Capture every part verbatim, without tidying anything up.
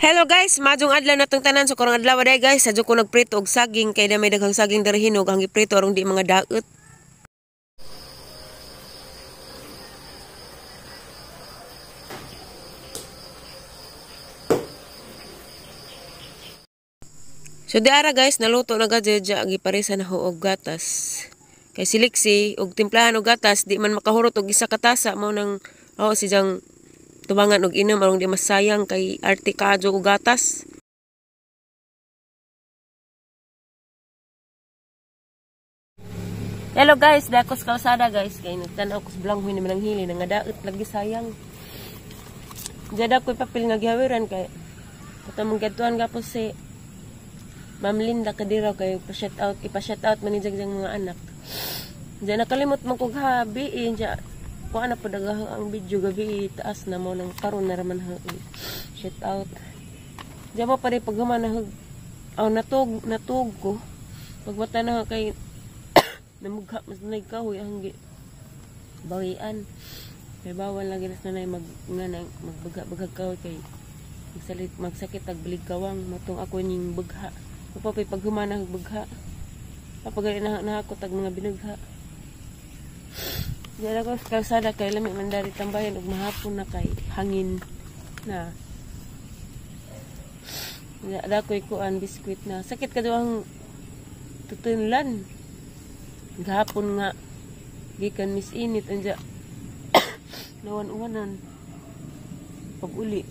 Hello guys, majong adlaw natong tanan so karong adlaw day guys, sadyo ko nagprito og saging kay na may daghang saging diri hinog ang giprito aron di mga daot. So diara guys, naluto na gadya giparisa na ho og gatas. Kay siliksi og timplahan og gatas di man makahurot og isa ka tasa mao nang oh si jang tubangan og inom aron di masayang kay arte kadyo og gatas. Hello guys, dakos kalsada guys kay nagtan-aw ko sa blanghoy ni mananghili nga daot lagi sayang. Jada ko papel nga gihawiran kay katamong gatuan gapos si Ma'am Linda kadiraw kay pa-shout out, ipa-shout out man ni jagjang mga anak. Diyan nakalimot man kog habi inja. Kuha na po daga ang video gabi taas na mo nang karon na raman ha. Shout out. Diyan mo pa rin pag human na aw natug natug ko. Pagwata na kay namugha mas nay kahoy ang bawian. Kay bawal lagi na nay mag nga magbaga-baga kahoy kay magsalit magsakit ag bilig kawang motong ako ning bugha. Kapapay pag humana ng bugha. Kapag na, na ako tag mga binugha. Diyan ako sa kalsada kay lamig mandari tambayan ug mahapon na kay hangin na. Ada ko ikuan biskwit na. Sakit ka daw ang tutunlan. Gahapon nga gikan mis init anja. Nawan-uwanan. Pag-uli.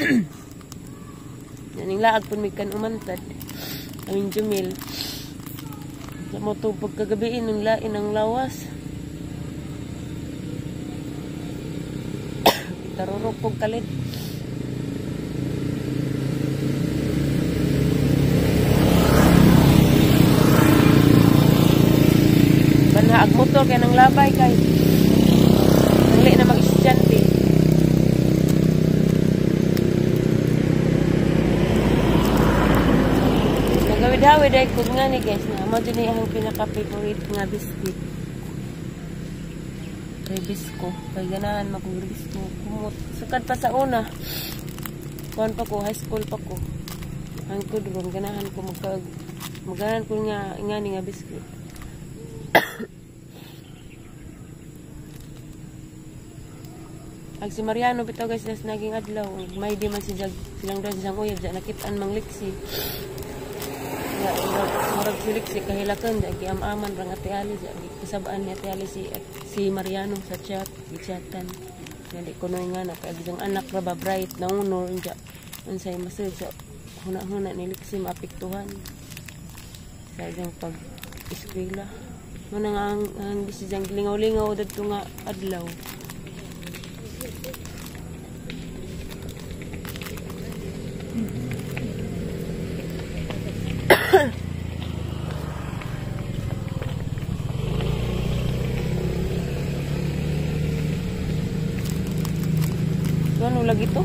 Yaning laag pun mikan umantad. Aming Jumil. Sa mo ito pagkagabiin ng lain ang lawas. Tarurok pong kalit. Banhaag motor kaya ng labay kay. Nangli na mag-estudyante. Nagawid-hawid ay kung nga ni guys na mo dyan ay ang pinaka-favorite nga biscuit. Kay bisko. Kay ganahan mag-bisko. Kumot. Sukad pa sa una. Kuhan pa ko. High school pa ko. Ang kudron. Ganahan ko magkag... Maganahan ko nga nga ni nga biscuit. Ag si Mariano bitaw guys nas naging adlaw. May di man si Jag. Silang doon siyang uyab. Diyan nakitaan mang liksi. Murag silik si kahilakan di am-aman rang Ate Ali di kasabaan ni Ate Ali si si Mariano sa chat si chatan jadi kuno nga na kay ang anak ra ba bright na uno unja unsay message sa huna-huna ni liksi maapektuhan sa jang pag eskwela mo nang ang, ang bisijang lingaw-lingaw dadto nga adlaw. Ano lagi to?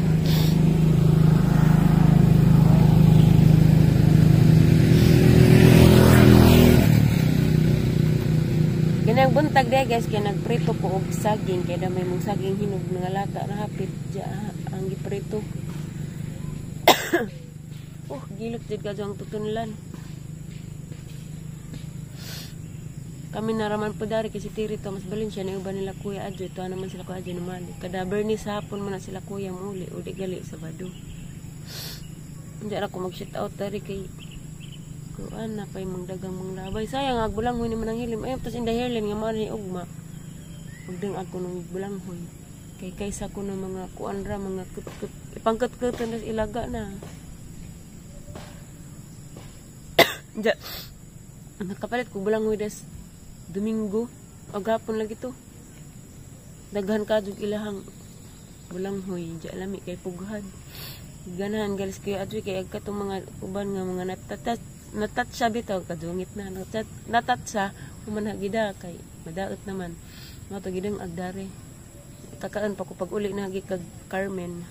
Ganang buntag day guys kaya nagprito ko og saging kaya damay mong saging hinog nga lata na hapit dya ang giprito. Oh, gilot jud ka ang tutunlan. Kami naraman po dari kasi tiri to mas balin siya na uban nila kuya adyo ito naman sila kuya adyo naman kada Bernie sa hapon man na sila kuya muli o di gali Sabado hindi ako mag shoot out dari kay kuan na pa'y mangdagang manglabay sayang ag bulanghoy ni mananghilim ayun tas inda hairline nga mga ni ugma magdang ako nung bulanghoy kay kaysa ko ng mga kuan ra mga kut-kut ipangkut-kutan tas ilaga na hindi nakapalit ko bulanghoy das Domingo, agapon lagi to. Daghan ka jud ilahang bulanghoy, di alami kay pughan. Ganahan galis kay adri kay ag katong mga uban nga mga natatat natatsa bitaw kadungit na natat natatsa human hagida kay madaot naman. Mao to gidang agdare. Takaan pa ko pag uli na hagi kag Carmen.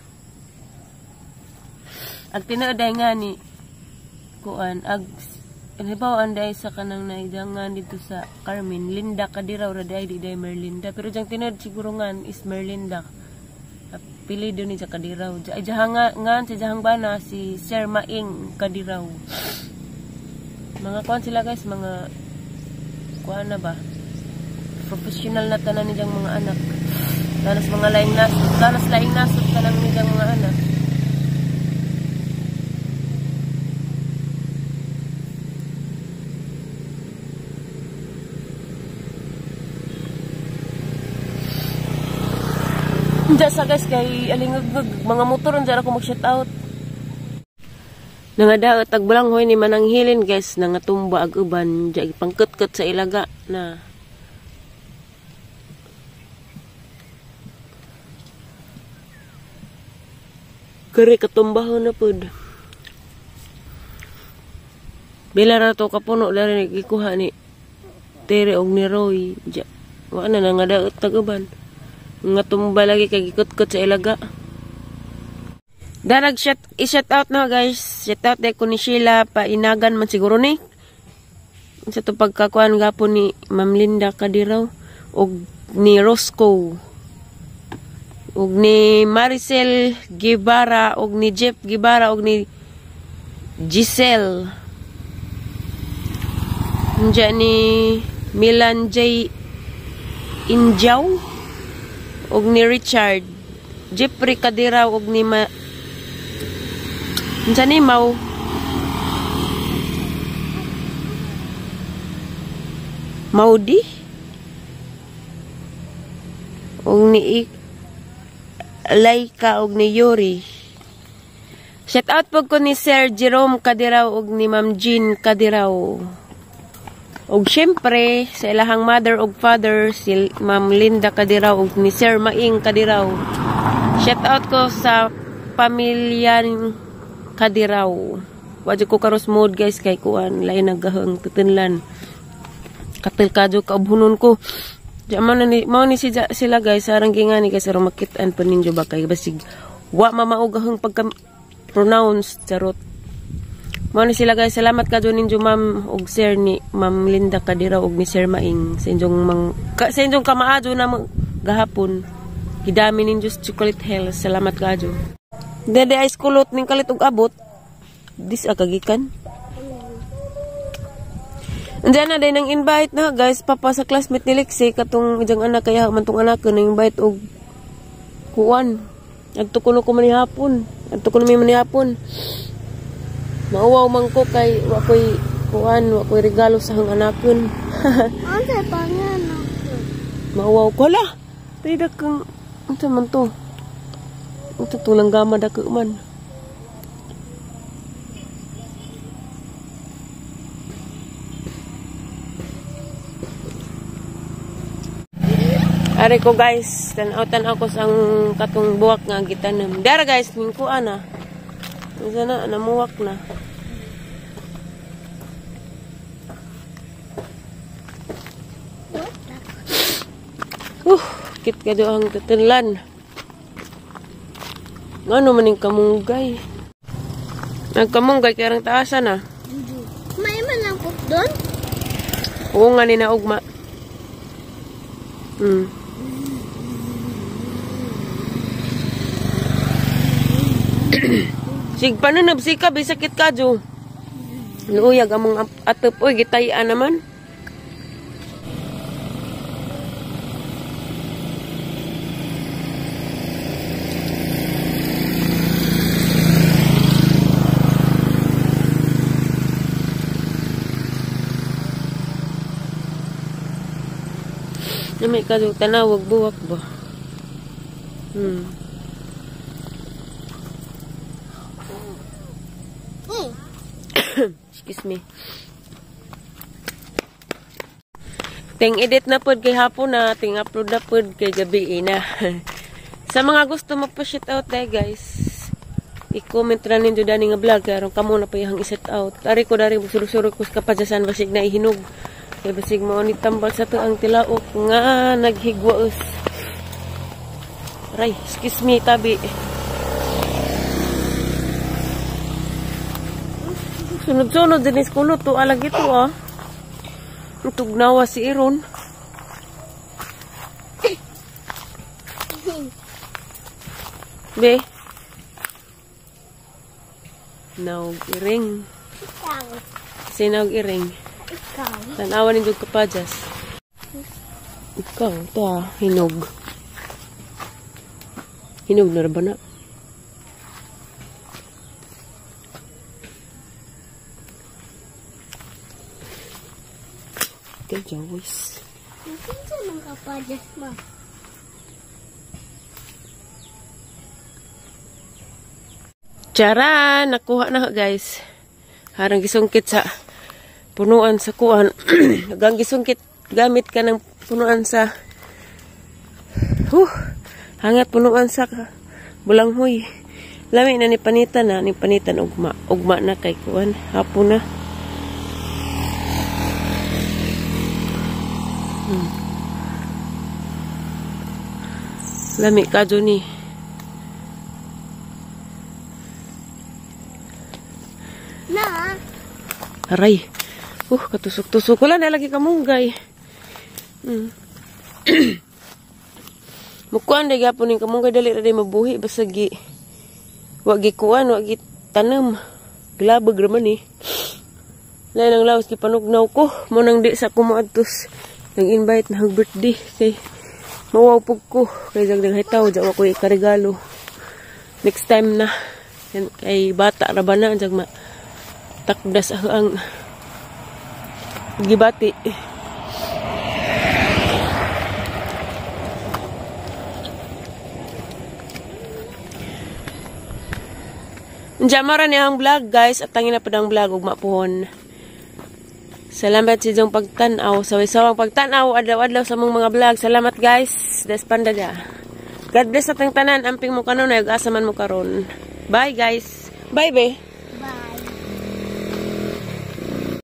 Ag tinuod nga ni kuan ag halimbawa anday sa kanang naidangan dito sa Carmen, Linda kadiraw ra day di day Merlinda pero jang tinod siguro ngan is Merlinda. apelido ni sa Kadiraw. Ay jahang ngan si jahang bana si Sir Maing Kadiraw. Mga kuan sila guys, mga kuan na ba? Professional na tanan niyang mga anak. Danas mga laing nasod, danas laing nasod tanan niyang mga anak. Diyan sa guys kay alingagag mga motor diyan ako mag-shout out. Nangada tagbalanghoy ni mananghilin guys, nangatumba ag uban diyan pangkut-kut sa ilaga na. Kari katumbahon na pud. Bila ra to kapuno dari gikuha ni Tere og ni Roy. Diyan wa na nangada tag uban. Nga tumba lagi kay gikut-kut sa ilaga. Darag shot i-shout out na guys. Shout out de ko ni Sheila painagan man siguro ni. Sa to pagkakuan gapon ni Ma'am Linda Kadiraw og ni Roscoe. Og ni Maricel Gibara og ni Jeff Gibara og ni Giselle. Nja ni Milan J. Injaw og ni Richard Jeffrey Kadiraw og ni ma Nsa ni Mau Maudi og ni Laika og ni Yuri. Shout out po ko ni Sir Jerome Kadiraw og ni Ma'am Jean Kadiraw. Og syempre, sa ilahang mother og father, si Ma'am Linda Kadiraw og ni Sir Maing Kadiraw. Shout out ko sa pamilya Kadiraw. Wadyo ko karos mood guys kay kuan, lain nagahang tutunlan. Katil kadyo kaubhunon ko. Diyan ni, mao ni si, sila guys, sarang gingani kasi rumakitaan pa ninyo ba kay basig. Wa mamaugahang pagka pronounce, charot. Mao ni sila guys, salamat kadyo ninyo ma'am og sir ni Ma'am Linda Kadiraw og ni Sir Maing sa inyong mang ka, sa inyong kamaadyo na gahapon. Hidami ninyo sa chocolate hell. Salamat kadyo. Dede ay kulot ning kalit og abot. Dis akagikan. Andiyan na din ang invite na guys, papa sa classmate ni Lexi katong ijang anak kaya man tong anak ko na invite og kuan. Adto kuno ko man hapon. Adto kuno mi man hapon. Mauwaw man ko kay wa koy kuan, wa koy regalo sa hang anakon. Asa pa nga na? Mauwaw ko la. Tidak kang unsa man to? Unsa tulang gama dako man. Ari ko guys, tan-awtan ako sang katong buwak nga gitanam. Dara guys, mingko ana. Isa na, namuwak na. Uh, kit ka doon ang tutulan. Ano maning kamunggay? Nagkamunggay kaya ang taasan na. May manangkot doon? Oo nga ni naugma. Hmm. Sig panunab sika bisakit kadyo. Luyag among atop oy gitayan naman. Namay kadyo tanawag buwak ba? Hmm. Excuse me. Ting edit na pod kay hapon na, ting upload na pod kay gabi na. Sa mga gusto magpa-shout out tayo guys, i-comment na ninyo dani nga vlog karon kamo na pa yang i-set out. Ari ko dari suru-suru ko sa kapadyasan basig na ihinog. Kay basig mo ni tambal sa to ang tilaok nga naghigwaos. Aray, excuse me tabi. Sunod-sunod din is kulot to alag ito ah. Tugnawa si Iron. Be. Naog iring. Ikaw. Sinaog iring. Ikaw. Tanawan ni Dug Kapajas. Ikaw, ito ah, hinog. Hinog na ba na? Okay, Jawis. Mungkin sa mga kapadas mo. Charan! Nakuha na guys. Harang gisungkit sa punuan sa kuan. Nagang gisungkit gamit ka ng punuan sa huh, hangat punuan sa bulanghoy. Lami na ni panitan na. Ni panitan ugma. Ugma na kay kuan. Hapon na. Hmm. Lami ka ni. Na. Aray. Uh, katusok-tusok. Wala na lagi kamunggay. Hmm. Mukuan day gapon ning kamunggay dali ra day mabuhi basta gi wa gi kuan, wa gi tanem. Glabag ra man eh. Lain ang lawas gi panugnaw ko mo nang di sa kumoadtos. Nag-invite na hag birthday kay mawaw pug ko kay dagdag hitaw jawa ko ikarigalo. Next time na yan, kay bata ra ba na jag ma takdas ang gibati. Jamara ni ang vlog guys at tangin na padang vlog ug mapuhon. Salamat sa inyong pagtanaw. Saway-sawang pagtanaw. Adlaw-adlaw sa mong mga vlog. Salamat guys. Despanda da. God bless sa tang tanan. Amping mo kanon. Nag-asaman mo karon. Bye guys. Bye be.